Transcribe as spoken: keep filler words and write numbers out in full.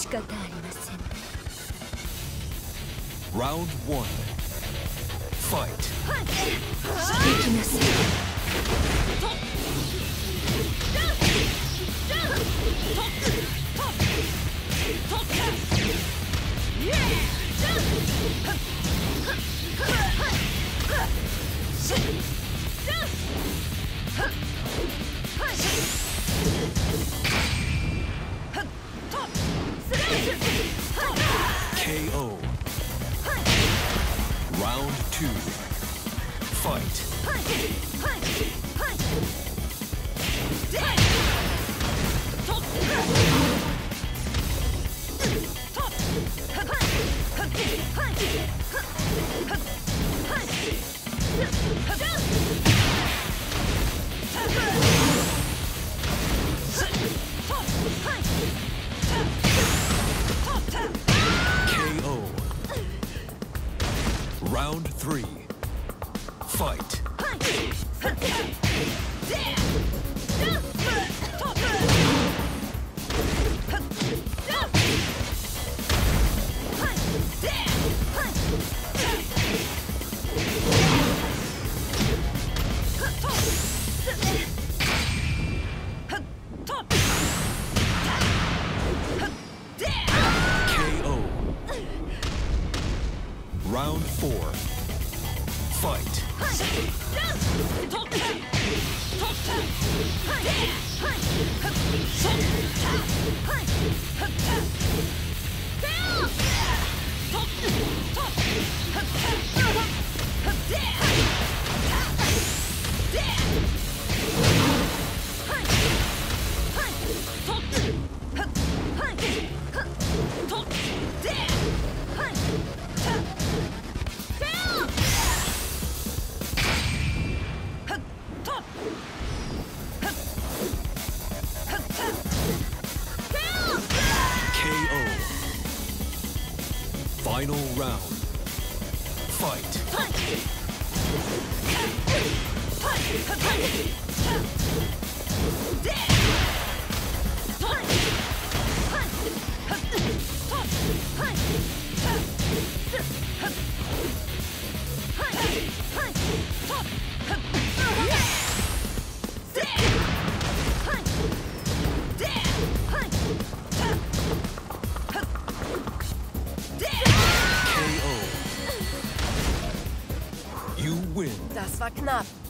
仕方ありません。 Round one. Fight. できません。 K O. Round two. Fight. K O. Round three. Fight. K O. Round four. Fight. K O. Final round. Fight. K O. You win. Das war knapp.